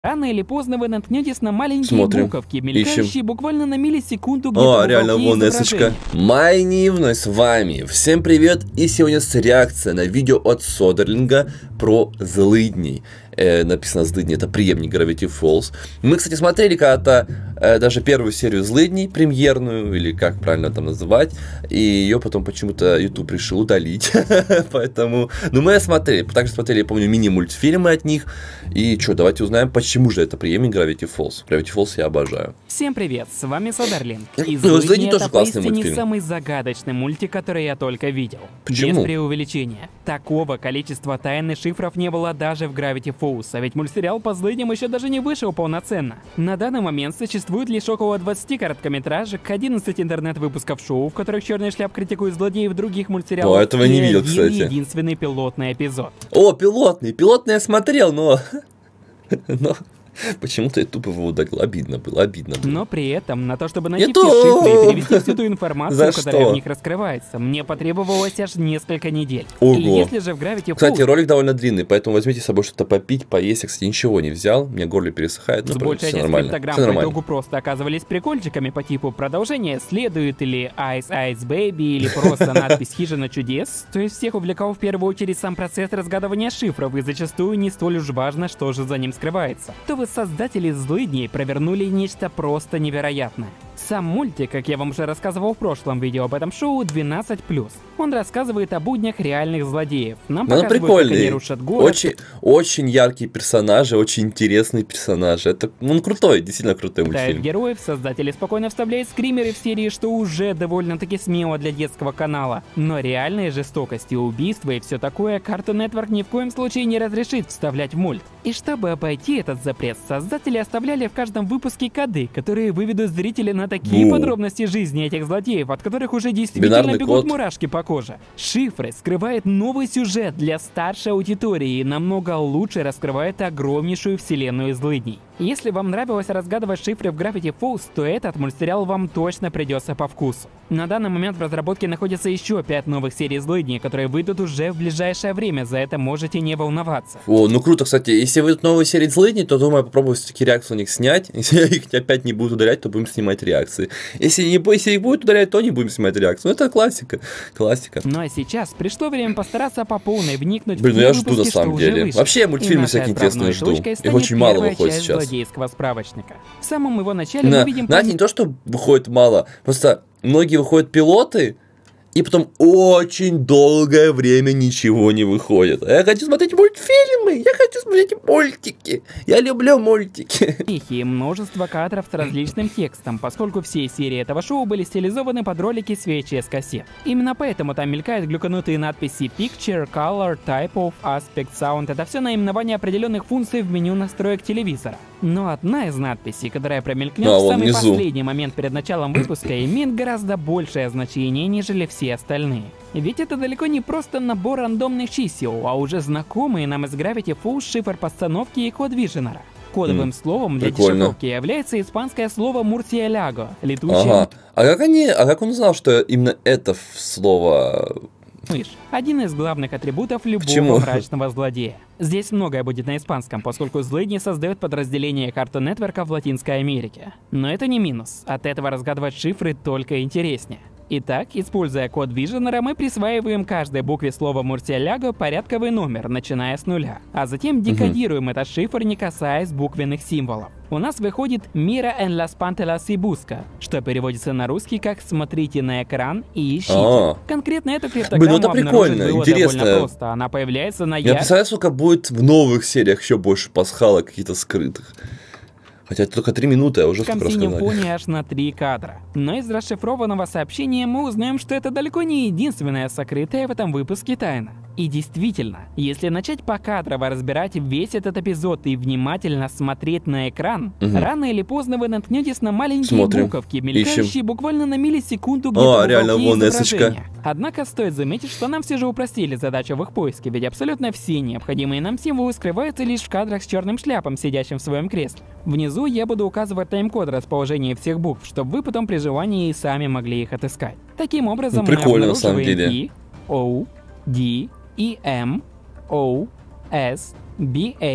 Рано или поздно вы наткнетесь на маленькие Смотрим. буковки, мелькающие Ищем. буквально на миллисекунду где-то О, реально, в уголке вон эсочка. Майнивно с вами. Всем привет. И сегодня реакция на видео от Содерлинга про злыдней. Написано злыдни, это преемник Gravity Falls. Мы, кстати, смотрели когда-то даже первую серию злыдней, премьерную, или как правильно там называть. И ее потом почему-то YouTube решил удалить. Поэтому, ну, мы смотрели. Также смотрели, я помню, мини-мультфильмы от них. И что, давайте узнаем, почему же это преемник Gravity Falls. Gravity Falls я обожаю. Всем привет, с вами Содерлинг. И «Злыдни» это тоже классный поистине мультфильм. самый загадочный мультик, который я только видел. Почему? Без преувеличения. Такого количества тайн и шифров не было даже в Gravity Falls, а ведь мультсериал по злыдням еще даже не вышел полноценно. На данный момент существует лишь около 20 короткометражек, 11 интернет-выпусков шоу, в которых Черный Шляп критикует злодеев других мультсериалов. О, этого и не видел, один кстати. единственный пилотный эпизод. О, пилотный. Пилотный я смотрел, но почему-то я тупо его удалил. Обидно было, обидно было. Но при этом, на то, чтобы найти Ютуб! все шифры и перевести всю ту информацию, За которая что? в них раскрывается, мне потребовалось аж несколько недель. Ого. И если же в Gravity Falls Кстати, ролик довольно длинный, поэтому возьмите с собой что-то попить, поесть. Я, кстати, ничего не взял, мне горло пересыхает, но с большей все частью нормально. скриптограмм Все по нормально. итогу просто оказывались прикольчиками по типу продолжение следует или Ice Ice Baby или просто надпись «Хижина чудес», то есть всех увлекал в первую очередь сам процесс разгадывания шифров, и зачастую не столь уж важно, что же за ним скрывается. То вы, создатели злыдней, провернули нечто просто невероятное. Сам мультик, как я вам уже рассказывал в прошлом видео об этом шоу, 12+. Он рассказывает о буднях реальных злодеев. Нам Ну, он показывают, как они прикольный. рушат город. Очень яркие персонажи, очень интересные персонажи. Это, он крутой, действительно крутой Пытают мультфильм. героев, создатели спокойно вставляют скримеры в серии, что уже довольно-таки смело для детского канала. Но реальные жестокости, убийства и все такое Cartoon Network ни в коем случае не разрешит вставлять в мульт. И чтобы обойти этот запрет, создатели оставляли в каждом выпуске коды, которые выведут зрителей на такие подробности жизни этих злодеев, от которых уже действительно Бинарный бегут код. мурашки по коже. Шифры скрывают новый сюжет для старшей аудитории и намного лучше раскрывает огромнейшую вселенную злыдней. Если вам нравилось разгадывать шифры в Gravity Falls, то этот мультсериал вам точно придется по вкусу. На данный момент в разработке находится еще 5 новых серий злыдней, которые выйдут уже в ближайшее время, за это можете не волноваться. О, ну круто, кстати, если выйдут новые серии злыдней, то думаю, попробую все-таки реакцию на них снять. Если их опять не будут удалять, то будем снимать реакции. Если их будут удалять, то не будем снимать реакцию. Ну, это классика. Классика. Ну а сейчас пришло время постараться по полной вникнуть Блин, в ну те я жду на выпуски, самом что уже деле. вышли. Вообще, мультфильмы И всякие нашей интересные отправной жду. точкой Их станет очень мало первая выходит часть сейчас. злодейского справочника. В самом его начале мы видим... Знаете, не то, что выходит мало, просто многие выходят пилоты, и потом очень долгое время ничего не выходит. А я хочу смотреть мультфильмы, я хочу смотреть мультики. Я люблю мультики. И множество кадров с различным текстом, поскольку все серии этого шоу были стилизованы под ролики с VHS-кассет. Именно поэтому там мелькают глюканутые надписи Picture, Color, Type of, Aspect, Sound. Это все наименование определенных функций в меню настроек телевизора. Но одна из надписей, которая промелькнет в самый внизу. последний момент перед началом выпуска, имеет гораздо большее значение, нежели все остальные. Ведь это далеко не просто набор рандомных чисел, а уже знакомые нам из Gravity Falls шифр постановки и код Виженера. Кодовым словом для прикольно. дешифровки является испанское слово «мурсиэляго» — летучая Ага. А как он узнал, что именно это слово... мышь. Один из главных атрибутов Почему? любого мрачного злодея. Здесь многое будет на испанском, поскольку злыдни создают подразделение Cartoon Network в Латинской Америке. Но это не минус. От этого разгадывать шифры только интереснее. Итак, используя код Виженера, мы присваиваем каждой букве слова «мурсиэляго» порядковый номер, начиная с нуля, а затем декодируем этот шифр, не касаясь буквенных символов. У нас выходит «Mira en las pantelas y busca», что переводится на русский как «смотрите на экран и ищите». Конкретно эту криптограмму Блин, ну это обнаружить прикольно, было интересно. довольно просто. Она появляется на Я представляю, сколько будет в новых сериях еще больше пасхалок каких-то скрытых. Хотя это только 3 минуты, а уже сколько синем рассказали. фоне аж на 3 кадра. Но из расшифрованного сообщения мы узнаем, что это далеко не единственная сокрытая в этом выпуске тайна. И действительно, если начать покадрово разбирать весь этот эпизод и внимательно смотреть на экран, рано или поздно вы наткнетесь на маленькие буковки, мелькающие буквально на миллисекунду где-то в реально, уголке вон изображения. Однако стоит заметить, что нам все же упростили задачу в их поиске, ведь абсолютно все необходимые нам символы скрываются лишь в кадрах с черным шляпом, сидящим в своем кресле. Внизу я буду указывать тайм-код расположения всех букв, чтобы вы потом при желании и сами могли их отыскать. Таким образом, мы обнаруживаем E, O, D, E, M, O, S, B, A,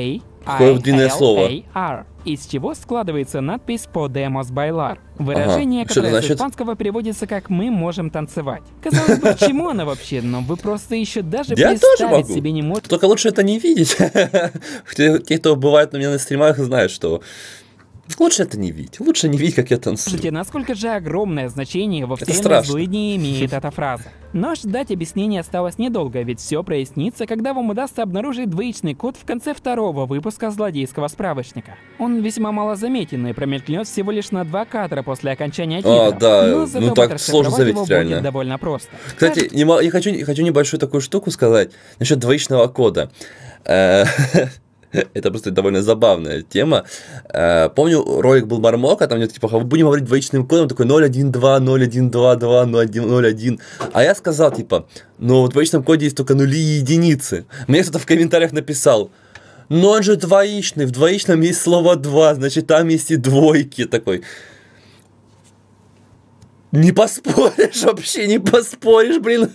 Какое длинное слово. ILAR, из чего складывается надпись «Podemos bailar». Выражение, Что это которое с значит? испанского переводится как «мы можем танцевать». Казалось бы, к чему она вообще, но вы просто еще даже Я тоже представить могу. себе не можете. Только лучше это не видеть. Те, кто бывает у меня на стримах, знают, что лучше это не видеть. Лучше не видеть, как я танцую. Слушайте, насколько же огромное значение во Это вселенной страшно. злыдней имеет эта фраза. Но ждать объяснения осталось недолго, ведь все прояснится, когда вам удастся обнаружить двоичный код в конце второго выпуска злодейского справочника. Он весьма малозаметен и промелькнет всего лишь на 2 кадра после окончания титров. да, но зато ну так вот сложно расшифровать заметить, его реально. будет довольно просто. Кстати, я хочу небольшую такую штуку сказать насчет двоичного кода. Это просто довольно забавная тема. Помню, ролик был Мармока, там где-то типа, будем говорить двоичным кодом, такой 012, 012, 01. А я сказал, типа, ну в двоичном коде есть только нули и единицы. Мне кто-то в комментариях написал, но он же двоичный, в двоичном есть слово 2, значит там есть и двойки. Такой, не поспоришь, вообще не поспоришь, блин.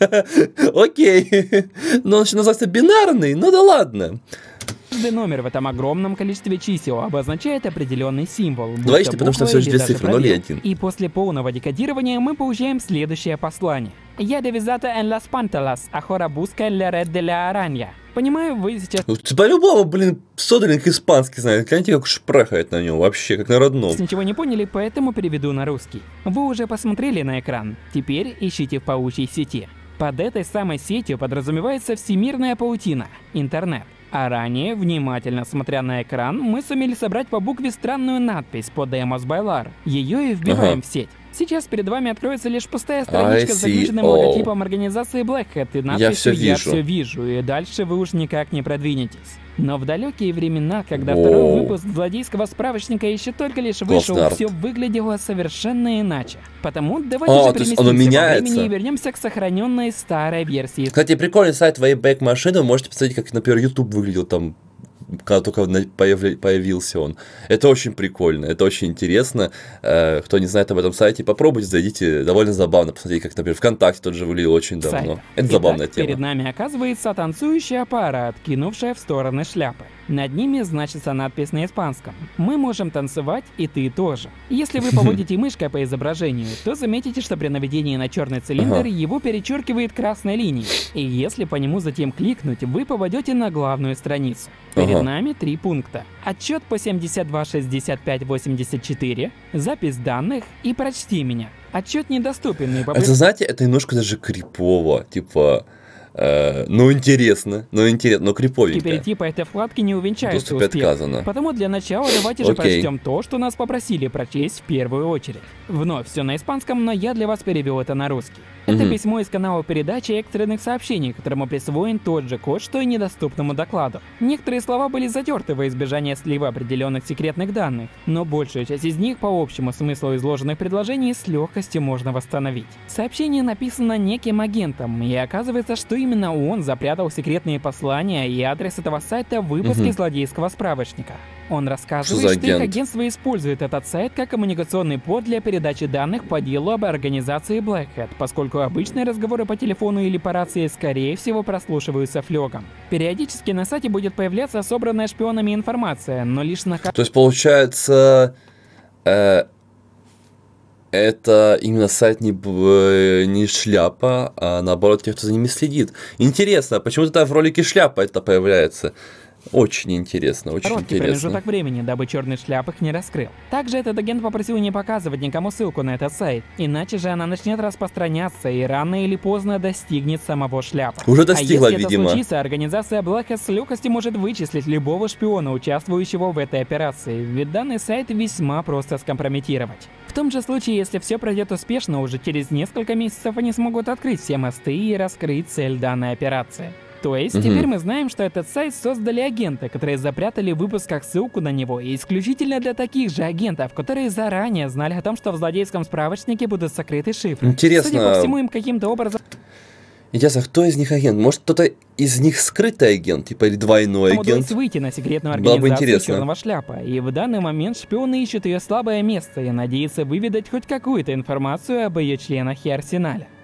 Окей. Но он еще называется бинарный, ну да ладно. Каждый номер в этом огромном количестве чисел обозначает определенный символ. будь Двоичный, то потому что буква всего лишь или 2 даже цифры, 0 и пробел. 1. И после полного декодирования мы получаем следующее послание. «Я девизата en las pantalas, ahora busca la red de la araña». Понимаю, вы сейчас Ну, по-любому, блин, Содерлинг испанский знает. Гляньте, как шпрехает на нем вообще, как на родном. ничего не поняли, поэтому переведу на русский. Вы уже посмотрели на экран. Теперь ищите в паучьей сети. Под этой самой сетью подразумевается всемирная паутина – интернет. А ранее, внимательно смотря на экран, мы сумели собрать по букве странную надпись «Podemos bailar». Ее и вбиваем в сеть. Сейчас перед вами откроется лишь пустая страничка с загруженным логотипом организации Black Hat и надписью «Я все вижу», и дальше вы уж никак не продвинетесь. Но в далекие времена, когда второй выпуск злодейского справочника еще только лишь вышел, все выглядело совершенно иначе. Потому давайте же переместимся во времени и вернемся к сохраненной старой версии. Кстати, прикольный сайт Wayback Machine, можете посмотреть, как, например, YouTube выглядел там, когда только появился он. Это очень прикольно, это очень интересно. Кто не знает об этом сайте, попробуйте, зайдите, довольно забавно посмотреть, как, например, ВКонтакте тот же выглядел очень давно. Это забавная тема. Перед нами оказывается танцующий аппарат, кинувшая в стороны шляпы. Над ними значится надпись на испанском. Мы можем танцевать, и ты тоже. Если вы поводите мышкой по изображению, то заметите, что при наведении на черный цилиндр его перечеркивает красной линией. И если по нему затем кликнуть, вы попадете на главную страницу. Перед нами 3 пункта. Отчет по 72, 65, 84, запись данных и прочти меня. Отчет недоступен. И это, знаете, это немножко даже крипово, типа... ну интересно, но криповенько. И перейти по этой вкладке не увенчается успех. Отказано. Потому для начала давайте же прочтем то, что нас попросили прочесть в первую очередь. Вновь все на испанском, но я для вас перевел это на русский. Это письмо из канала передачи экстренных сообщений, которому присвоен тот же код, что и недоступному докладу. Некоторые слова были затерты во избежание слива определенных секретных данных, но большую часть из них по общему смыслу изложенных предложений с легкостью можно восстановить. Сообщение написано неким агентом, и оказывается, что именно он запрятал секретные послания и адрес этого сайта в выпуске злодейского справочника. Он рассказывает, что их агентство использует этот сайт как коммуникационный под для передачи данных по делу об организации Black Hat, поскольку обычные разговоры по телефону или по рации скорее всего прослушиваются флёгом. Периодически на сайте будет появляться собранная шпионами информация, но лишь на... То есть получается... это именно сайт не шляпа, а наоборот тех, кто за ними следит. Интересно, почему-то в ролике шляпа это появляется. Очень интересно, очень короткий интересно. промежуток времени, дабы черный шляп их не раскрыл. Также этот агент попросил не показывать никому ссылку на этот сайт, иначе же она начнет распространяться и рано или поздно достигнет самого шляпа. Уже достигла, а если видимо. это случится, организация Black Hat с легкостью может вычислить любого шпиона, участвующего в этой операции, ведь данный сайт весьма просто скомпрометировать. В том же случае, если все пройдет успешно, уже через несколько месяцев они смогут открыть все мосты и раскрыть цель данной операции. То есть, теперь мы знаем, что этот сайт создали агенты, которые запрятали в выпусках ссылку на него, и исключительно для таких же агентов, которые заранее знали о том, что в злодейском справочнике будут сокрыты шифры. Интересно. Судя по всему, им каким-то образом... Интересно, кто из них агент? Может, кто-то из них скрытый агент, типа или двойной агент? Удалось выйти на секретную организацию Черного Шляпа, и в данный момент шпионы ищут ее слабое место и надеются выведать хоть какую-то информацию об ее членах и арсенале.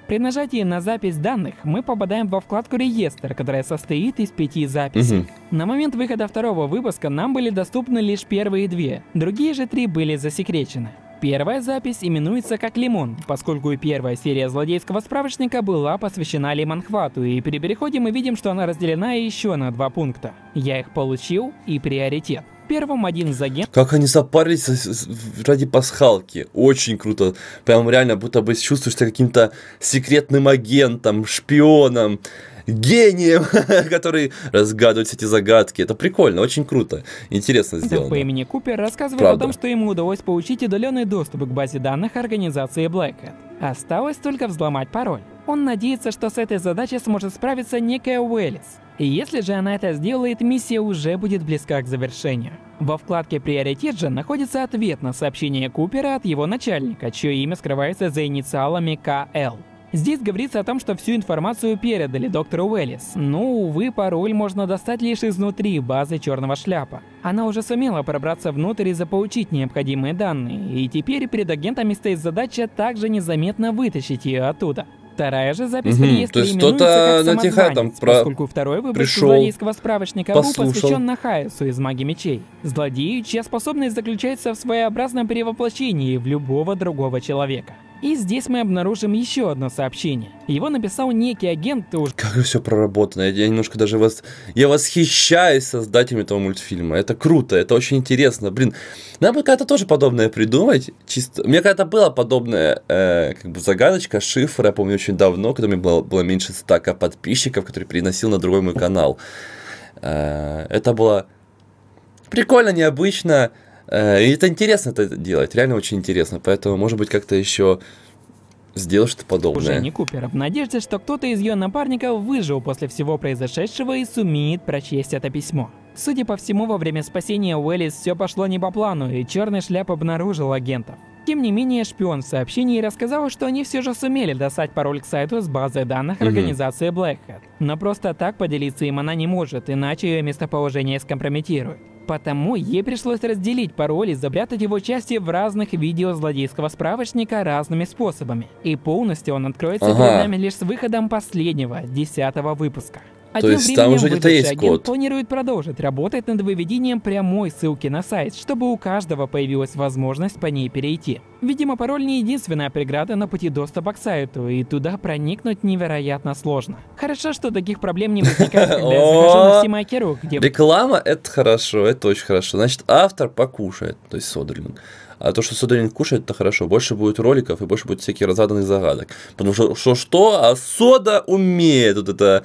При нажатии на запись данных мы попадаем во вкладку «Реестр», которая состоит из 5 записей. На момент выхода второго выпуска нам были доступны лишь первые 2, другие же 3 были засекречены. Первая запись именуется как «Лимон», поскольку и первая серия злодейского справочника была посвящена лимонхвату, и при переходе мы видим, что она разделена еще на 2 пункта. Я их получил и приоритет. Первым один из агентов... Как они запарились ради пасхалки. Очень круто. Прям реально, будто бы чувствуешь себя каким-то секретным агентом, шпионом, гением, который разгадывает эти загадки. Это прикольно, очень круто. Интересно сделано. По имени Купер рассказывает Правда. о том, что ему удалось получить удаленный доступ к базе данных организации Black Hat. Осталось только взломать пароль. Он надеется, что с этой задачей сможет справиться некая Уэллис. И если же она это сделает, миссия уже будет близка к завершению. Во вкладке «Приоритет» же находится ответ на сообщение Купера от его начальника, чье имя скрывается за инициалами КЛ. Здесь говорится о том, что всю информацию передали доктору Уэллис, но, увы, пароль можно достать лишь изнутри базы Черного Шляпа. Она уже сумела пробраться внутрь и заполучить необходимые данные, и теперь перед агентами стоит задача также незаметно вытащить ее оттуда. Вторая же запись в реестре именуется как «Самозванец», поскольку второй выпуск злодейского справочника был посвящен Нахаесу из «Маги мечей». Злодею, чья способность заключается в своеобразном перевоплощении в любого другого человека. И здесь мы обнаружим еще одно сообщение. Его написал некий агент... Как же все проработано. Я немножко даже я восхищаюсь создателями этого мультфильма. Это круто, это очень интересно. Блин, надо бы когда-то тоже подобное придумать. Чисто... У меня когда-то была подобная как бы загадочка, шифр. Я помню очень давно, когда у меня было меньше 100 подписчиков, который переносил на другой мой канал. Это было прикольно, необычно. И это интересно это делать, реально очень интересно, поэтому, может быть, как-то еще сделать что-то подобное. Уже не Купер, в надежде, что кто-то из ее напарников выжил после всего произошедшего и сумеет прочесть это письмо. Судя по всему, во время спасения Уэллис все пошло не по плану, и Черный Шляп обнаружил агентов. Тем не менее, шпион в сообщении рассказал, что они все же сумели достать пароль к сайту с базой данных организации Black Hat. Но просто так поделиться им она не может, иначе ее местоположение скомпрометирует. Потому ей пришлось разделить пароль и запрятать его части в разных видео злодейского справочника разными способами. И полностью он откроется перед нами лишь с выходом последнего, 10-го выпуска. То есть там уже где-то есть код. Планирует продолжить работать над выведением прямой ссылки на сайт, чтобы у каждого появилась возможность по ней перейти. Видимо, пароль не единственная преграда на пути доступа к сайту, и туда проникнуть невероятно сложно. Хорошо, что таких проблем не возникает, когда я захожу на Steam, где... Реклама — это хорошо, это очень хорошо. Значит, автор покушает, то есть Содерлинг. А то, что Содерлинг кушает, это хорошо. Больше будет роликов и больше будет всяких разгаданных загадок. Потому что, а Сода умеет вот это...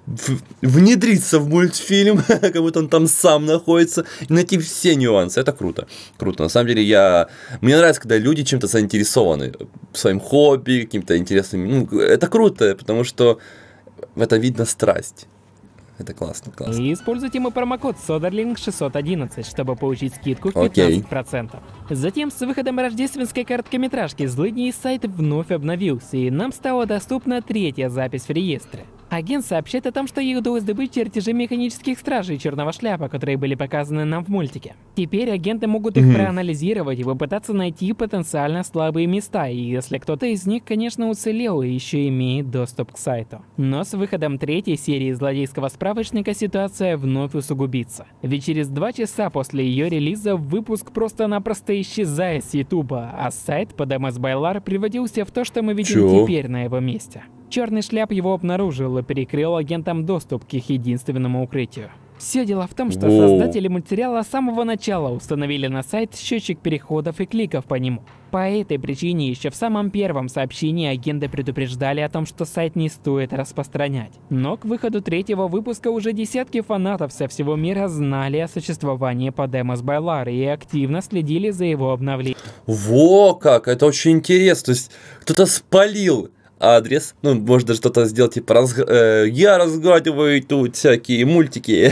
внедриться в мультфильм, как будто он там сам находится, и найти все нюансы. Это круто. Круто. На самом деле, мне нравится, когда люди чем-то заинтересованы, своим хобби, каким-то интересным. Ну, это круто, потому что в этом видно страсть. Это классно, классно. И используйте мой промокод SODERLING611, чтобы получить скидку в 15%. Затем, с выходом рождественской короткометражки «Злыдни», сайт вновь обновился, и нам стала доступна 3-я запись в реестре. Агент сообщает о том, что ей удалось добыть чертежи механических стражей Черного Шляпа, которые были показаны нам в мультике. Теперь агенты могут их проанализировать и попытаться найти потенциально слабые места, и если кто-то из них, конечно, уцелел и еще имеет доступ к сайту. Но с выходом 3-й серии злодейского справочника ситуация вновь усугубится. Ведь через 2 часа после ее релиза выпуск просто-напросто исчезает с Ютуба, а сайт под MS Bailar превратился в то, что мы видим теперь на его месте. Черный Шляп его обнаружил и перекрыл агентам доступ к их единственному укрытию. Все дело в том, что создатели мультсериала с самого начала установили на сайт счетчик переходов и кликов по нему. По этой причине еще в самом первом сообщении агенты предупреждали о том, что сайт не стоит распространять. Но к выходу 3-го выпуска уже десятки фанатов со всего мира знали о существовании под MS Bailar и активно следили за его обновлением. Во как! Это очень интересно. То есть кто-то спалил адрес, ну, может даже что-то сделать, типа, я разгадываю тут всякие мультики,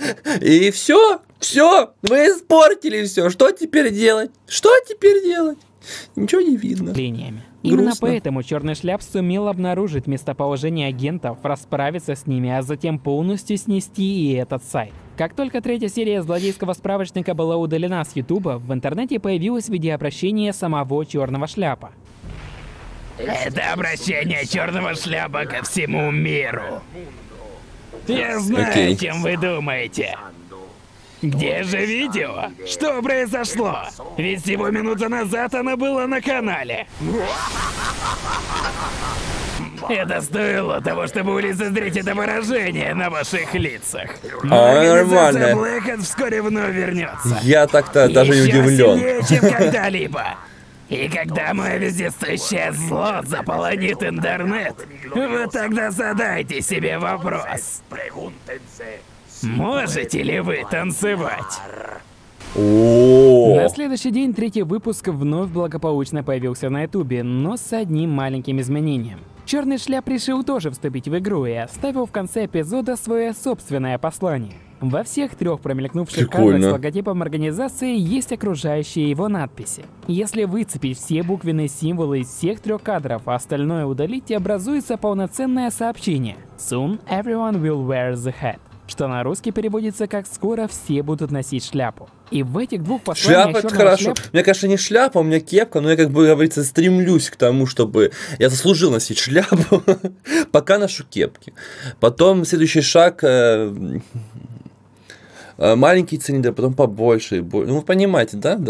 и все, вы испортили все, что теперь делать? Ничего не видно. Именно поэтому Черный Шляп сумел обнаружить местоположение агентов, расправиться с ними, а затем полностью снести и этот сайт. Как только 3-я серия злодейского справочника была удалена с Ютуба, в интернете появилось видеообращение самого Черного Шляпа. Это обращение черного шляпа ко всему миру. Я знаю, о чем вы думаете. Где же видео? Что произошло? Ведь всего минуту назад оно было на канале. Это стоило того, чтобы лицезреть это выражение на ваших лицах. Но организация нормально. Black Hat вскоре вновь вернется. Я так-то даже не Ещё удивлен. сильнее, чем когда-либо. И когда мое вездесущее зло заполонит интернет, вы тогда задайте себе вопрос. Можете ли вы танцевать? На следующий день третий выпуск вновь благополучно появился на ютубе, но с одним маленьким изменением. Черный шляп решил тоже вступить в игру и оставил в конце эпизода свое собственное послание. Во всех трех промелькнувших кадрах с логотипом организации есть окружающие его надписи. Если выцепить все буквенные символы из всех трех кадров, а остальное удалить, образуется полноценное сообщение «Soon everyone will wear the hat», что на русский переводится как «Скоро все будут носить шляпу». И в этих двух посланиях Шляпа — это хорошо. шляп... У меня, конечно, не шляпа, у меня кепка, но я, как бы говорится, стремлюсь к тому, чтобы я заслужил носить шляпу, пока ношу кепки. Потом следующий шаг маленький цилиндр, потом побольше. Ну, вы понимаете, да?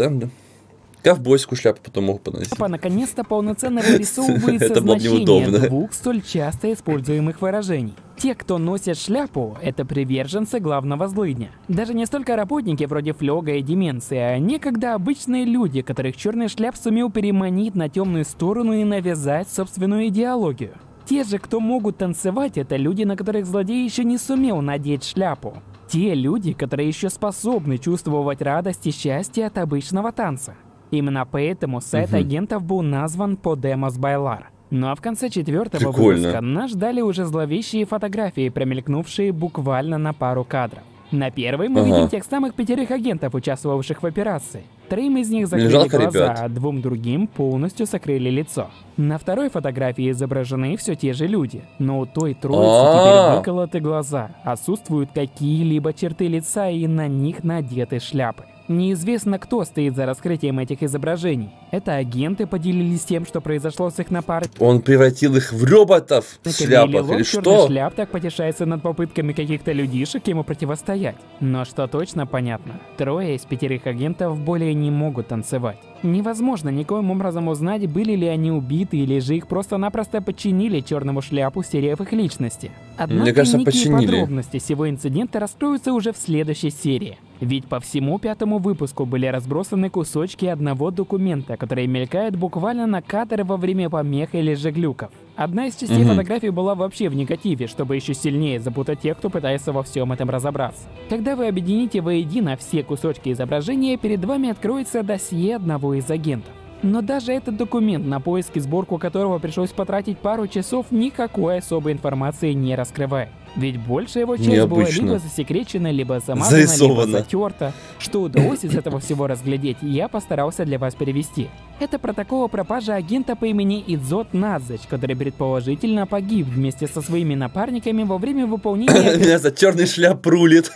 Ковбойскую шляпу потом могу поносить. Наконец-то полноценно вырисовывается значение двух столь часто используемых выражений. Те, кто носит шляпу, это приверженцы главного злыдня. Даже не столько работники вроде Флёга и Деменции, а некогда обычные люди, которых черный шляп сумел переманить на темную сторону и навязать собственную идеологию. Те же, кто могут танцевать, это люди, на которых злодей еще не сумел надеть шляпу. Те люди, которые еще способны чувствовать радость и счастье от обычного танца. Именно поэтому сайт агентов был назван Podemos Bailar. Ну а в конце четвертого выпуска нас ждали уже зловещие фотографии, промелькнувшие буквально на пару кадров. На первой мы видим тех самых 5 агентов, участвовавших в операции. 3 из них закрыли глаза, а 2 другим полностью закрыли лицо. На второй фотографии изображены все те же люди, но у той троицы теперь выколоты глаза, отсутствуют какие-либо черты лица и на них надеты шляпы. Неизвестно, кто стоит за раскрытием этих изображений. Это агенты поделились тем, что произошло с их напарниками. Он превратил их в роботов в шляпах или что? Шляп так потешается над попытками каких-то людишек ему противостоять. Но что точно понятно, 3 из 5 агентов более не могут танцевать. Невозможно никоим образом узнать, были ли они убиты или же их просто-напросто подчинили черному шляпу, стерев их личности. Однако мне кажется, подробности всего инцидента раскроются уже в следующей серии. Ведь по всему 5-му выпуску были разбросаны кусочки одного документа, который мелькает буквально на кадр во время помех или же глюков. Одна из частей фотографии была вообще в негативе, чтобы еще сильнее запутать тех, кто пытается во всем этом разобраться. Когда вы объедините воедино все кусочки изображения, перед вами откроется досье одного из агентов. Но даже этот документ, на поиск и сборку которого пришлось потратить пару часов, никакой особой информации не раскрывает. Ведь большая его часть была либо засекречена, либо замазана, либо затерта. Что удалось из этого всего разглядеть, я постарался для вас перевести. Это протокол о пропаже агента по имени Идзот Надзач, который предположительно погиб вместе со своими напарниками во время выполнения... Меня за черный шляп рулит.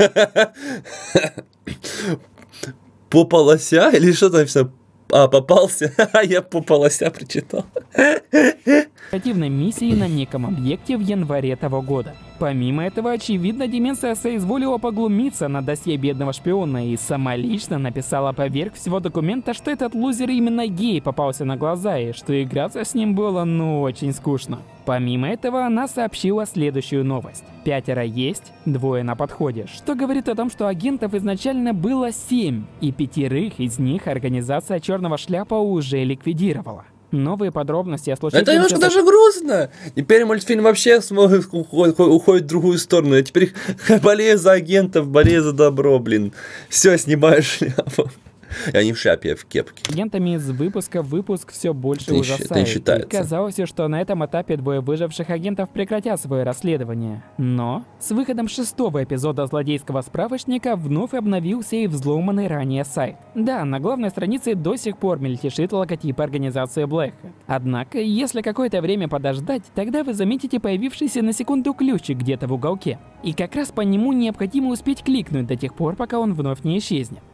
По полося или что там все? Попался. Я по полося прочитал. Оперативной миссии на неком объекте в январе того года. Помимо этого, очевидно, Деменция соизволила поглумиться на досье бедного шпиона и сама лично написала поверх всего документа, что этот лузер именно гей попался на глаза и что играться с ним было очень скучно. Помимо этого, она сообщила следующую новость. 5 есть, 2 на подходе, что говорит о том, что агентов изначально было 7, и 5 из них организация Черного Шляпа уже ликвидировала. Новые подробности о случившемся... Это немножко даже грустно. Теперь мультфильм вообще уходит в другую сторону. Я теперь болею за агентов, болею за добро, блин. Все, снимаю шляпу. Я не в шляпе, я в кепке. Агентами из выпуска в выпуск все больше ужасает. И казалось, что на этом этапе 2 выживших агентов прекратят свое расследование. Но с выходом 6-го эпизода злодейского справочника вновь обновился и взломанный ранее сайт. Да, на главной странице до сих пор мельтешит логотип организации Black Hat. Однако, если какое-то время подождать, тогда вы заметите появившийся на секунду ключик где-то в уголке. И как раз по нему необходимо успеть кликнуть до тех пор, пока он вновь не исчезнет.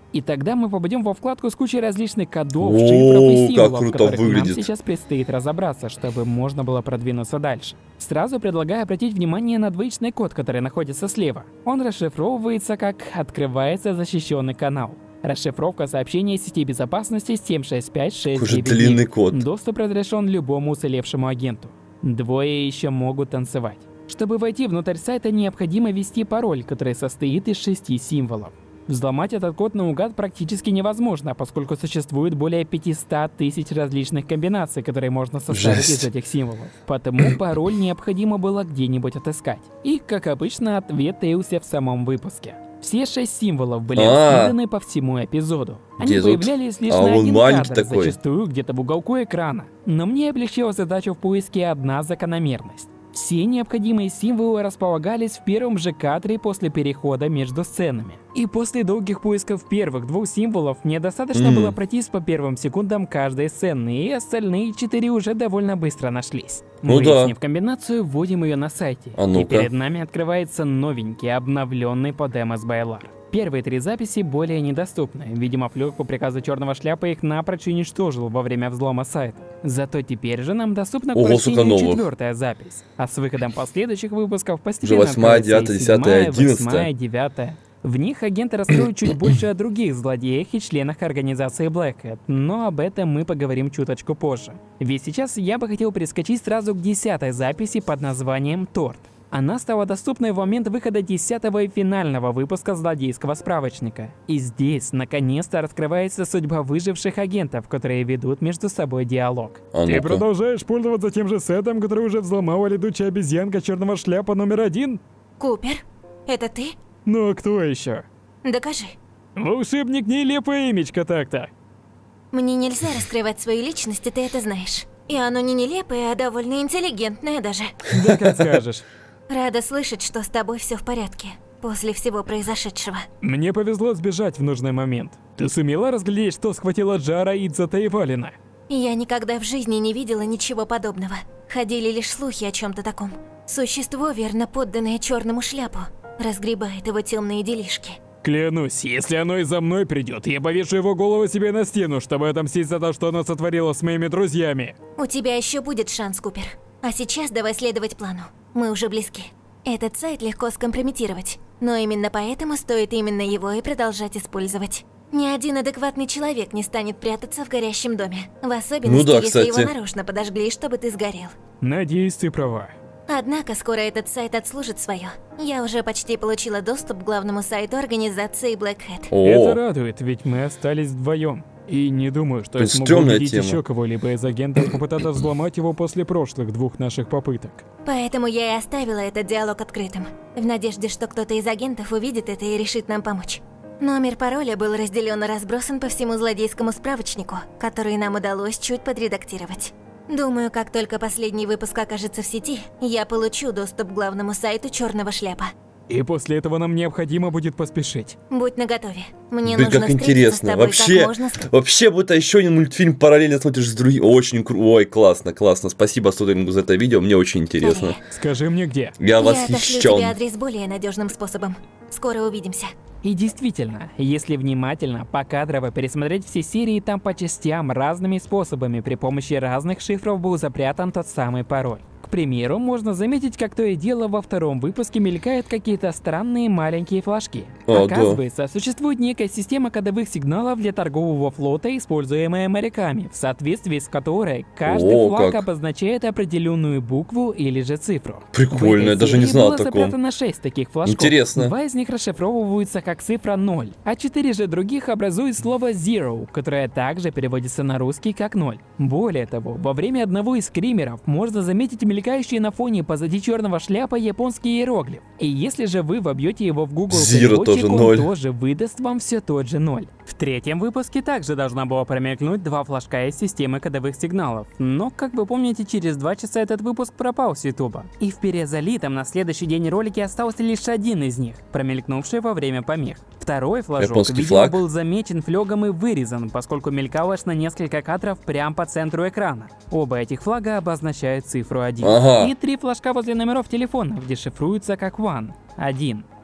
И тогда мы попадем во вкладку с кучей различных кодов, О, шифров и как символов, круто которых нам выглядит. сейчас предстоит разобраться, чтобы можно было продвинуться дальше. Сразу предлагаю обратить внимание на двоичный код, который находится слева. Он расшифровывается как «Открывается защищенный канал». Расшифровка сообщения сети безопасности 765699. Какой же длинный код. Доступ разрешен любому уцелевшему агенту. Двое еще могут танцевать. Чтобы войти внутрь сайта, необходимо ввести пароль, который состоит из 6 символов. Взломать этот код наугад практически невозможно, поскольку существует более 500 тысяч различных комбинаций, которые можно составить из этих символов. Потому пароль необходимо было где-нибудь отыскать. И, как обычно, ответ таился в самом выпуске. Все 6 символов были раскиданы по всему эпизоду. Они Где тут? появлялись лишь А на он один маленький кадр, такой. зачастую где-то в уголку экрана. Но мне облегчила задачу в поиске одна закономерность. Все необходимые символы располагались в первом же кадре после перехода между сценами. И после долгих поисков первых 2 символов мне достаточно было пройтись по первым секундам каждой сцены, и остальные 4 уже довольно быстро нашлись. Ну да. Выяснив комбинацию, вводим ее на сайте. А И ну-ка. перед нами открывается новенький, обновленный под MS Bylar. Первые 3 записи более недоступны. Видимо, Флёк по приказу Черного Шляпы их напрочь уничтожил во время взлома сайта. Зато теперь же нам доступна к Ого, сколько прочтению новых. 4-я запись. А с выходом последующих выпусков постепенно Уже 8-я, откроется 9-я, и 7-я, 10-я, 11-я. 8-я, 9-я. В них агенты раскроют чуть больше о других злодеях и членах организации Black Hat, но об этом мы поговорим чуточку позже. Ведь сейчас я бы хотел перескочить сразу к 10-й записи под названием «Торт». Она стала доступной в момент выхода 10-го и финального выпуска злодейского справочника. И здесь, наконец-то, раскрывается судьба выживших агентов, которые ведут между собой диалог. А Ты ну-ка. продолжаешь пользоваться тем же сетом, который уже взломала летучая обезьянка Черного Шляпа номер 1? Купер, это ты? Ну а кто еще? Докажи. Волшебник нелепая имечко так-то. Мне нельзя раскрывать свою личность, и ты это знаешь. И оно не нелепое, а довольно интеллигентное даже. Да как скажешь. Рада слышать, что с тобой все в порядке. После всего произошедшего. Мне повезло сбежать в нужный момент. Ты сумела разглядеть, что схватила Джара, Идзата и Валина? Я никогда в жизни не видела ничего подобного. Ходили лишь слухи о чем-то таком. Существо, верно подданное Черному Шляпу, разгребает его темные делишки. Клянусь, если оно и за мной придет, я повешу его голову себе на стену, чтобы отомстить за то, что оно сотворило с моими друзьями. У тебя еще будет шанс, Купер. А сейчас давай следовать плану. Мы уже близки. Этот сайт легко скомпрометировать, но именно поэтому стоит именно его и продолжать использовать. Ни один адекватный человек не станет прятаться в горящем доме. В особенности, да, если кстати. его нарочно подожгли, чтобы ты сгорел. Надеюсь, ты права. Однако скоро этот сайт отслужит свое. Я уже почти получила доступ к главному сайту организации Black Hat. Это О, радует, ведь мы остались вдвоем. И не думаю, что я Это смогу стрёмная убедить тема. еще кого-либо из агентов попытаться взломать его после прошлых 2 наших попыток. Поэтому я и оставила этот диалог открытым, в надежде, что кто-то из агентов увидит это и решит нам помочь. Номер пароля был разделен и разбросан по всему злодейскому справочнику, который нам удалось чуть подредактировать. Думаю, как только последний выпуск окажется в сети, я получу доступ к главному сайту Черного Шляпа. И после этого нам необходимо будет поспешить. Будь наготове. Мне блин, нужно как встретиться интересно. с тобой Вообще, как можно вообще, будто еще один мультфильм параллельно смотришь с другим. Очень круто. Ой, классно, классно. Спасибо, Студингу, за это видео. Мне очень интересно. Скорее. Скажи мне где. Я Я отошлю тебе восхищен. адрес более надежным способом. Скоро увидимся. И действительно, если внимательно, покадрово пересмотреть все серии, там по частям разными способами при помощи разных шифров был запрятан тот самый пароль. К примеру, можно заметить, как то и дело во 2-м выпуске мелькают какие-то странные маленькие флажки. А, Оказывается, существует некая система кодовых сигналов для торгового флота, используемая моряками, в соответствии с которой каждый О, флаг как. обозначает определенную букву или же цифру. Прикольно, В я этой даже не серии знал было о таком. запрятано 6 таких флажков. Интересно. 2 из них расшифровываются как цифра 0, а 4 же других образуют слово zero, которое также переводится на русский как 0. Более того, во время одного из скримеров можно заметить мелькающие на фоне позади Черного Шляпа японский иероглиф. И если же вы вобьете его в Google Zero переводчик, тоже он 0. тоже выдаст вам все тот же 0. В 3-м выпуске также должна была промелькнуть 2 флажка из системы кодовых сигналов, но, как вы помните, через 2 часа этот выпуск пропал с Ютуба. И в перезалитом на следующий день ролике остался лишь один из них, промелькнувший во время помех. Второй флажок, Японский видимо, флаг? был замечен флёгом и вырезан, поскольку мелькал аж на несколько кадров прямо по центру экрана. Оба этих флага обозначают цифру 1. Ага. И 3 флажка возле номеров телефонов дешифруются как one. 1.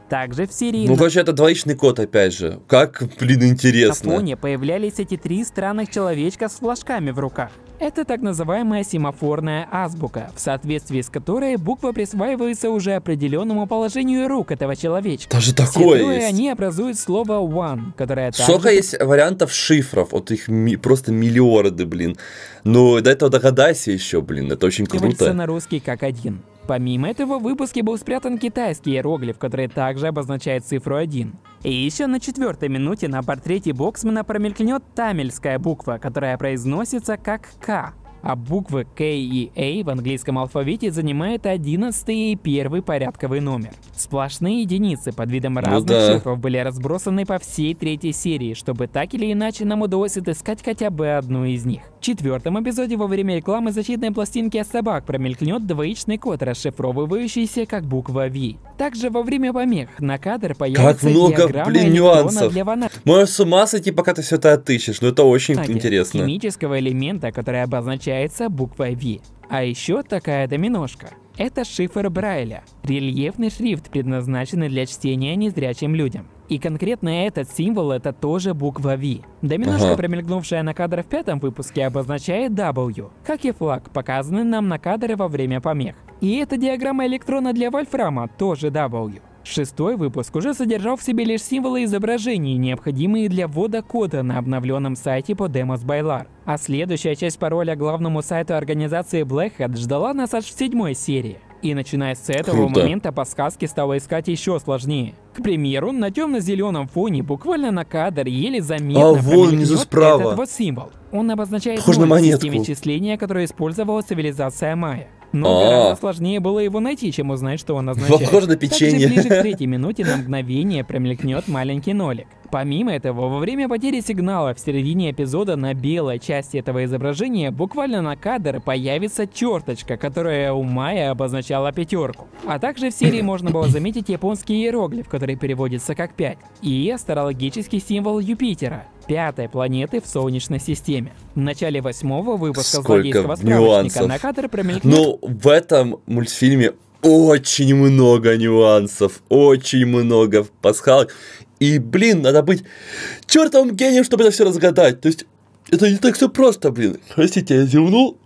Также в серии Ну, короче, это двоичный код, опять же. Как, блин, на интересно. фоне появлялись эти 3 странных человечка с флажками в руках. Это так называемая семафорная азбука, в соответствии с которой буква присваивается уже определенному положению рук этого человечка. Даже Все такое трое есть. они образуют слово one, которое Сколько также есть вариантов шифров? Вот их просто миллиарды, блин. Ну, до этого догадайся еще, блин. Это очень переводится круто. на русский как один. Помимо этого, в выпуске был спрятан китайский иероглиф, который также обозначает цифру 1. И еще на 4-й минуте на портрете Боксмана промелькнет тамильская буква, которая произносится как К. А буквы К и А в английском алфавите занимают 11-й и 1-й порядковый номер. Сплошные единицы под видом разных да. шифров были разбросаны по всей 3-й серии, чтобы так или иначе нам удалось отыскать хотя бы одну из них. В 4-м эпизоде во время рекламы защитной пластинки от собак промелькнет двоичный код, расшифровывающийся как буква V. Также во время помех на кадр появится много, диаграмма блин, электрона нюансов. для фонаря. Можешь с ума сойти, пока ты все это отыщешь. Но это очень интересно. Химического элемента, который обозначается буквой V. А еще такая доминошка. Это шифр Брайля, рельефный шрифт, предназначенный для чтения незрячим людям. И конкретно этот символ — это тоже буква V. Доминошка, промелькнувшая на кадр в 5-м выпуске, обозначает W, как и флаг, показанный нам на кадре во время помех. И эта диаграмма электрона для вольфрама тоже W. 6-й выпуск уже содержал в себе лишь символы изображений, необходимые для ввода кода на обновленном сайте по Demos by LAR. А следующая часть пароля главному сайту организации Black Hat ждала нас аж в 7-й серии. И начиная с этого момента подсказки стало искать еще сложнее. К примеру, на темно-зеленом фоне буквально на кадр еле заметно внизу справа. этот вот символ. Он обозначает Похож на ноль в монетку. системе числения, которую использовала цивилизация майя. Но гораздо сложнее было его найти, чем узнать, что он означает. Похоже на печенье. Также ближе к 3-й минуте на мгновение промелькнет маленький нолик. Помимо этого, во время потери сигнала в середине эпизода на белой части этого изображения буквально на кадр появится черточка, которая у майя обозначала 5. А также в серии можно было заметить японский иероглиф, который переводится как 5, и астрологический символ Юпитера, 5-й планеты в Солнечной системе. В начале 8-го выпуска злодейского справочника на кадр промелькнет... Ну, в этом мультфильме очень много нюансов, очень много пасхалок. И, блин, надо быть чертовым гением, чтобы это все разгадать. То есть, это не так все просто, блин. Простите, я зевнул.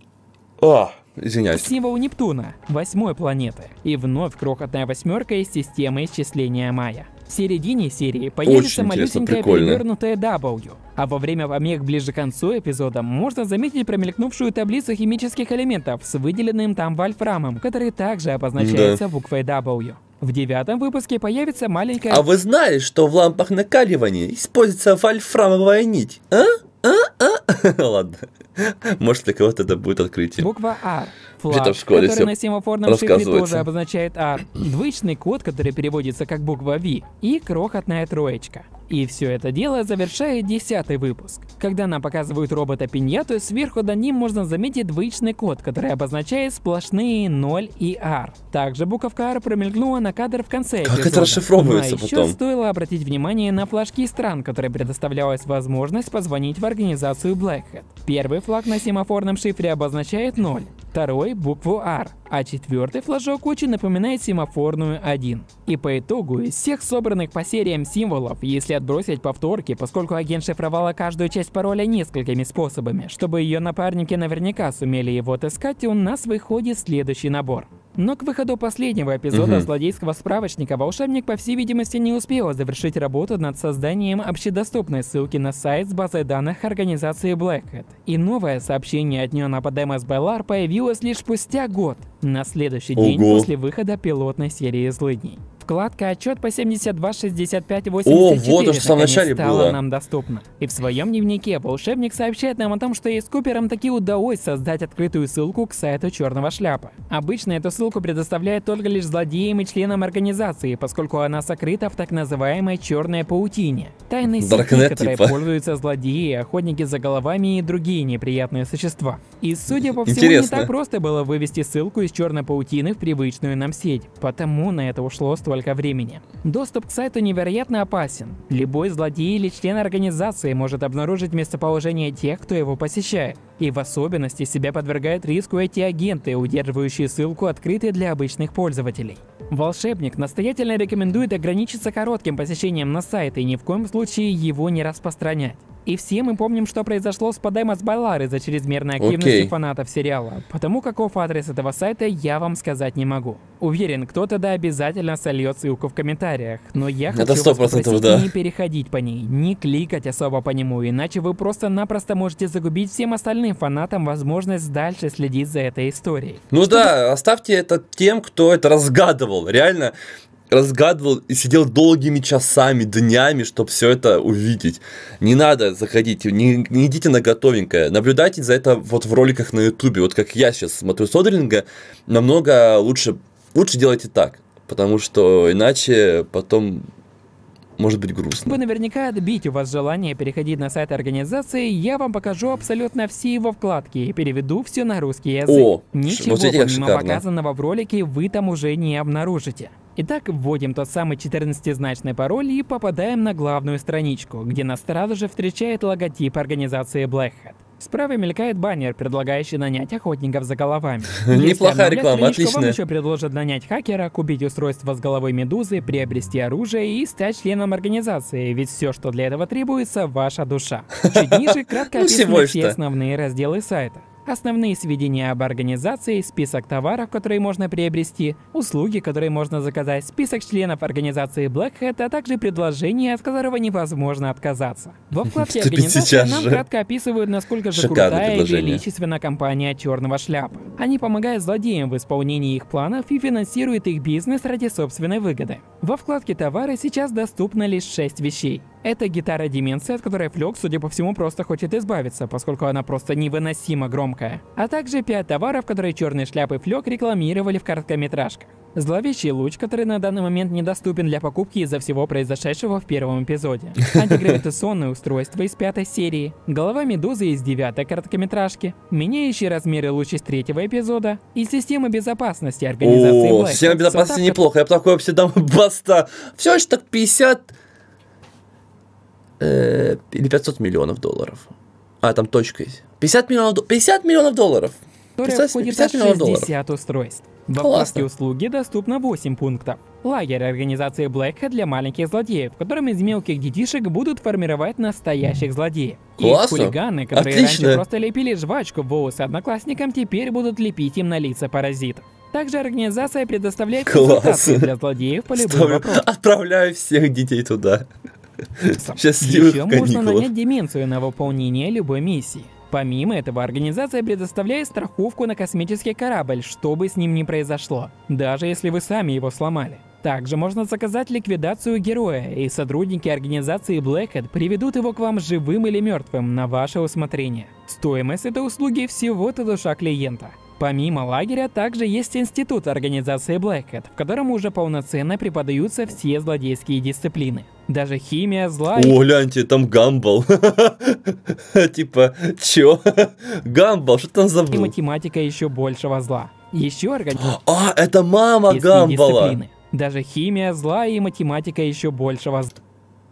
Извиняюсь. Символ Нептуна, 8-й планеты. И вновь крохотная 8 из системы исчисления майя. В середине серии появится малюсенькая перевернутая W. А во время помех ближе к концу эпизода можно заметить промелькнувшую таблицу химических элементов с выделенным там вольфрамом, который также обозначается буквой W. В 9-м выпуске появится маленькая... А вы знали, что в лампах накаливания используется вольфрамовая нить? Ладно. Может, для кого-то это будет открытие. Буква R. Флаг, который на семафорном шифре тоже обозначает R. Двоичный код, который переводится как буква V. И крохотная троечка. И все это дело завершает 10-й выпуск. Когда нам показывают робота-пиньяту, сверху над ним можно заметить двоичный код, который обозначает сплошные 0 и R. Также буковка R промелькнула на кадр в конце эпизода. Как это расшифровывается еще потом? стоило обратить внимание на флажки стран, которые предоставлялась возможность позвонить в организацию Black Hat. Первый флаг на семафорном шифре обозначает 0, второй — букву R, а 4-й флажок очень напоминает семафорную 1. И по итогу из всех собранных по сериям символов, если отбросить повторки, поскольку агент шифровала каждую часть пароля несколькими способами, чтобы ее напарники наверняка сумели его отыскать, у нас выходит следующий набор. Но к выходу последнего эпизода злодейского справочника волшебник, по всей видимости, не успел завершить работу над созданием общедоступной ссылки на сайт с базой данных организации Black Hat. И новое сообщение от нее на Demos by LAR появилось лишь спустя год, на следующий день после выхода пилотной серии «Злыдней». Вкладка «Отчет по 72-65-84» вот уж в самом начале стала было. нам доступна. И в своем дневнике волшебник сообщает нам о том, что ей с Купером таки удалось создать открытую ссылку к сайту Черного Шляпа. Обычно эту ссылку предоставляет только лишь злодеям и членам организации, поскольку она сокрыта в так называемой черной паутине. Тайной сети, которой пользуются злодеи, охотники за головами и другие неприятные существа. И судя по всему, не так просто было вывести ссылку из черной паутины в привычную нам сеть, потому на это ушло столько времени. Доступ к сайту невероятно опасен. Любой злодей или член организации может обнаружить местоположение тех, кто его посещает. И в особенности себя подвергают риску эти агенты, удерживающие ссылку открытой для обычных пользователей. Волшебник настоятельно рекомендует ограничиться коротким посещением на сайт и ни в коем случае его не распространять. И все мы помним, что произошло с Подемос Байлар из-за чрезмерной активности фанатов сериала. Потому каков адрес этого сайта, я вам сказать не могу. Уверен, кто-то да обязательно сольет ссылку в комментариях. Но я хочу вас попросить не переходить по ней, не кликать особо по нему, иначе вы просто-напросто можете загубить всем остальным фанатам возможность дальше следить за этой историей. Ну да, оставьте это тем, кто это разгадывал. Реально разгадывал и сидел долгими часами, днями, чтобы все это увидеть. Не надо заходить, не идите на готовенькое. Наблюдайте за это вот в роликах на ютубе. Вот как я сейчас смотрю Содерлинга, намного лучше делайте так. Потому что иначе потом может быть грустно. Чтобы наверняка отбить у вас желание переходить на сайт организации, я вам покажу абсолютно все его вкладки и переведу все на русский язык. Ничего вот помимо показанного в ролике вы там уже не обнаружите. Итак, вводим тот самый 14-значный пароль и попадаем на главную страничку, где нас сразу же встречает логотип организации Black Hat. Справа мелькает баннер, предлагающий нанять охотников за головами. Неплохая реклама, отлично. Вам еще предложат нанять хакера, купить устройство с головой медузы, приобрести оружие и стать членом организации, ведь все, что для этого требуется, ваша душа. Чуть ниже кратко описаны все основные разделы сайта. Основные сведения об организации, список товаров, которые можно приобрести, услуги, которые можно заказать, список членов организации Black Hat, а также предложение, от которого невозможно отказаться. Во вкладке организации нам кратко описывают, насколько же крутая и величественная компания Черного Шляпа. Они помогают злодеям в исполнении их планов и финансируют их бизнес ради собственной выгоды. Во вкладке товары сейчас доступно лишь 6 вещей. Это гитара Деменции, от которой Флёк, судя по всему, просто хочет избавиться, поскольку она просто невыносимо громкая. А также 5 товаров, которые Черный Шляп и Флёк рекламировали в короткометражках. Зловещий луч, который на данный момент недоступен для покупки из-за всего произошедшего в первом эпизоде. Антигравитационное устройство из 5-й серии. Голова медузы из 9-й короткометражки. Меняющий размеры луч из 3-го эпизода. И система безопасности организации Black Hat. Система безопасности неплохо, я бы такой вообще дам баста. Все же так 50... или 500 миллионов долларов. А, там точка есть. 50 миллионов долларов. Которая входит в 60 устройств. Во вкладке услуги доступно 8 пунктов. Лагерь организации Black Hat для маленьких злодеев, в котором из мелких детишек будут формировать настоящих злодеев. И хулиганы, которые раньше просто лепили жвачку в волосы одноклассникам, теперь будут лепить им на лица паразитов. Также организация предоставляет консультации для злодеев по любым вопросам. Отправляю всех детей туда. Еще можно нанять Деменцию на выполнение любой миссии. Помимо этого, организация предоставляет страховку на космический корабль, что бы с ним ни произошло, даже если вы сами его сломали. Также можно заказать ликвидацию героя, и сотрудники организации Black Hat приведут его к вам живым или мертвым на ваше усмотрение. Стоимость этой услуги всего-то душа клиента. Помимо лагеря, также есть институт организации Black Hat, в котором уже полноценно преподаются все злодейские дисциплины. Даже химия, зла... О, гляньте, там Гамбл. Типа, чё? Гамбл, что там забыл? И математика еще большего зла. Еще организация... А, это мама Гамбла! Даже химия, зла и математика еще большего зла.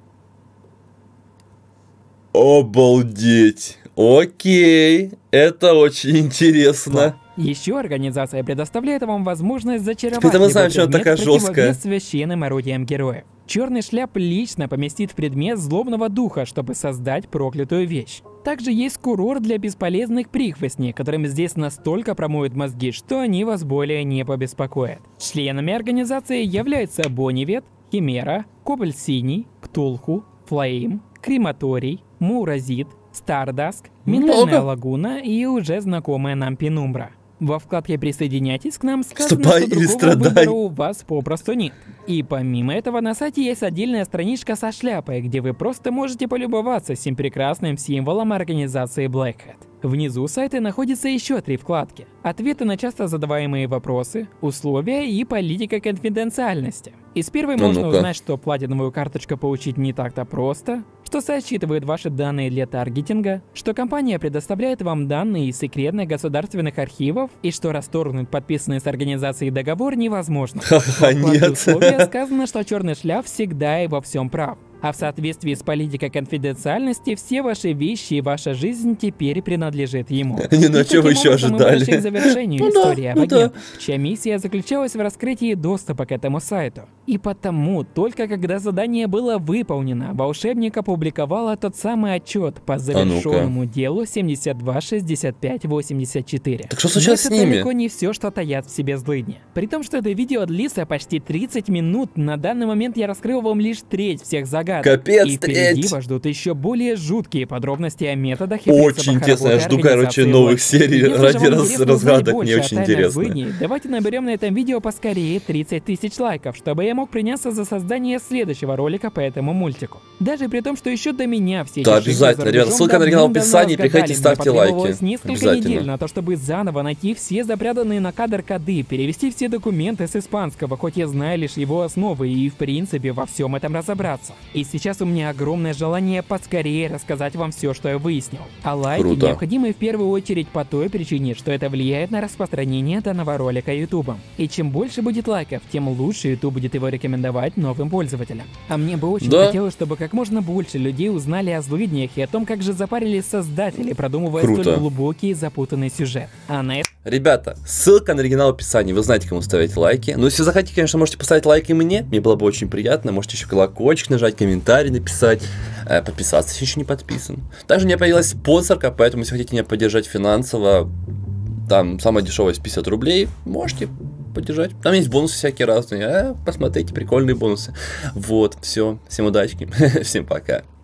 Обалдеть! Окей, это очень интересно. Еще организация предоставляет вам возможность зачаровать мы знаем, что она такая жесткая. священным орудием героев. Черный Шляп лично поместит в предмет злобного духа, чтобы создать проклятую вещь. Также есть курорт для бесполезных прихвостней, которым здесь настолько промоют мозги, что они вас более не побеспокоят. Членами организации являются Боннивет, Химера, Кобальт Синий, Ктулху, Флейм, Крематорий, Муразит, Стардаск, Ментальная лагуна и уже знакомая нам Пенумбра. Во вкладке «Присоединяйтесь к нам» сказано, что другого выбора у вас попросту нет. И помимо этого на сайте есть отдельная страничка со шляпой, где вы просто можете полюбоваться всем прекрасным символом организации Black Hat. Внизу сайта находится еще 3 вкладки. Ответы на часто задаваемые вопросы, условия и политика конфиденциальности. Из первой можно узнать, что платиновую карточку получить не так-то просто, что сайт считывает ваши данные для таргетинга, что компания предоставляет вам данные из секретных государственных архивов и что расторгнуть подписанный с организацией договор невозможно. В нет. условия сказано, что Черный Шляп всегда и во всем прав. А в соответствии с политикой конфиденциальности, все ваши вещи и ваша жизнь теперь принадлежит ему. Не, ну что вы еще ожидали? Мы пришли к завершению Ну истории да, об ну да. агентах, чья миссия заключалась в раскрытии доступа к этому сайту. И потому, только когда задание было выполнено, волшебник опубликовала тот самый отчет по завершенному делу 726584. Так что случилось с Но это ними? далеко не все, что таят в себе злыдни. При том, что это видео длится почти 30 минут, на данный момент я раскрыл вам лишь треть всех загадок. Капец, И впереди треть! вас ждут еще более жуткие подробности о методах и Очень принципах интересно, я работы жду, короче, организации новых власти. серий Если же ради вам интересно узнать разгадок, больше мне о очень тайнах интересно. злыдней, давайте наберем на этом видео поскорее 30 тысяч лайков, чтобы я мог приняться за создание следующего ролика по этому мультику. Даже при том, что еще до меня все Да, эти обязательно, шишки за ребята, рубежом ссылка на оригинал в давным-давно описании, приходите, разгадали. ставьте Мне потребовалось лайки. несколько Обязательно. недель на то, чтобы заново найти все запрятанные на кадр коды, перевести все документы с испанского, хоть я знаю лишь его основы, и в принципе во всем этом разобраться. И сейчас у меня огромное желание поскорее рассказать вам все, что я выяснил. А лайки Круто. необходимы в первую очередь по той причине, что это влияет на распространение данного ролика ютубом. И чем больше будет лайков, тем лучше YouTube будет его рекомендовать новым пользователям. А мне бы очень Да. хотелось, чтобы как можно больше людей узнали о злыднях и о том, как же запарились создатели, продумывая Круто. столь глубокий и запутанный сюжет. А на это Ребята, ссылка на оригинал в описании, вы знаете, кому ставить лайки. Ну, если захотите, конечно, можете поставить лайк и мне было бы очень приятно. Можете еще колокольчик нажать, комментарий написать, подписаться, если еще не подписан. Также у меня появилась спонсорка, поэтому, если хотите меня поддержать финансово, там самая дешевая с 50 рублей, можете поддержать. Там есть бонусы всякие разные, посмотрите, прикольные бонусы. Вот, все, всем удачи, всем пока.